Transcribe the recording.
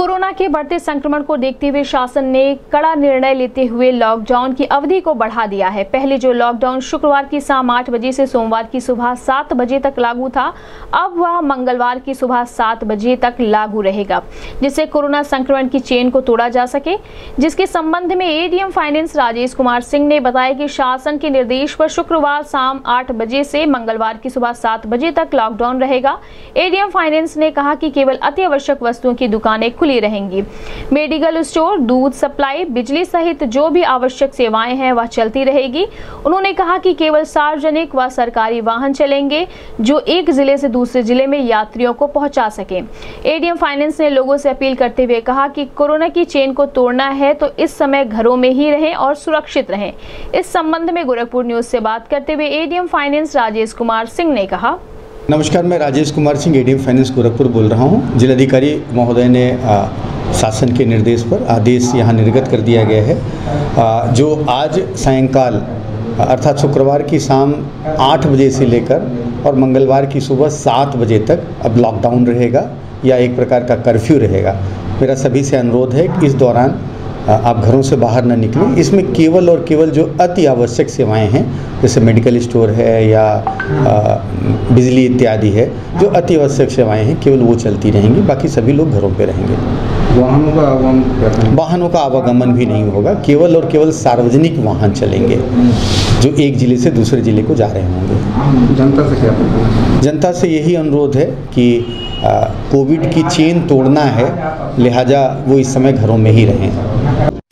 Corona के बढ़ते संक्रमण को देखते हुए शासन ने कड़ा निर्णय लेते हुए लॉकडाउन की अवधि को बढ़ा दिया है। पहले जो लॉकडाउन शुक्रवार की शाम 8 बजे से सोमवार की सुबह 7 बजे तक लागू था, अब वह मंगलवार की सुबह 7 बजे तक लागू रहेगा, जिससे कोरोना संक्रमण की चेन को तोड़ा जा सके। जिसके संबंध में एडीएम फाइनेंस राजेश कुमार सिंह ने बताया कि शासन के निर्देश पर शुक्रवार शाम 8 बजे से मंगलवार की सुबह 7 बजे तक लॉकडाउन रहेगा। एडीएम फाइनेंस ने कहा कि केवल अति आवश्यक वस्तुओं की दुकानें खुली रहेंगी। मेडिकल स्टोर, दूध सप्लाई, बिजली सहित जो भी आवश्यक सेवाएं हैं वह चलती रहेगी। उन्होंने कहा कि केवल सार्वजनिक व सरकारी वाहन चलेंगे जो एक जिले से दूसरे जिले में यात्रियों को पहुंचा सके। एडीएम फाइनेंस ने लोगों से अपील करते हुए कहा कि कोरोना की चेन को तोड़ना है तो इस समय घरों में ही रहें और सुरक्षित रहें। इस संबंध में गोरखपुर न्यूज से बात करते हुए एडीएम फाइनेंस राजेश कुमार सिंह ने कहा। नमस्कार, मैं राजेश कुमार सिंह एडीएम फाइनेंस गोरखपुर बोल रहा हूं। जिलाधिकारी महोदय ने शासन के निर्देश पर आदेश यहां निर्गत कर दिया गया है, जो आज सायंकाल अर्थात शुक्रवार की शाम 8 बजे से लेकर और मंगलवार की सुबह 7 बजे तक अब लॉकडाउन रहेगा या एक प्रकार का कर्फ्यू रहेगा। मेरा सभी से अनुरोध है कि इस दौरान आप घरों से बाहर न निकलें। इसमें केवल और केवल जो अति आवश्यक सेवाएं हैं, जैसे मेडिकल स्टोर है या बिजली इत्यादि है, जो अति आवश्यक सेवाएं हैं केवल वो चलती रहेंगी, बाकी सभी लोग घरों पे रहेंगे। वाहनों का आवागमन भी नहीं होगा, केवल और केवल सार्वजनिक वाहन चलेंगे जो एक जिले से दूसरे जिले को जा रहे होंगे। जनता से क्या? जनता से यही अनुरोध है कि कोविड की चेन तोड़ना है, लिहाजा वो इस समय घरों में ही रहें।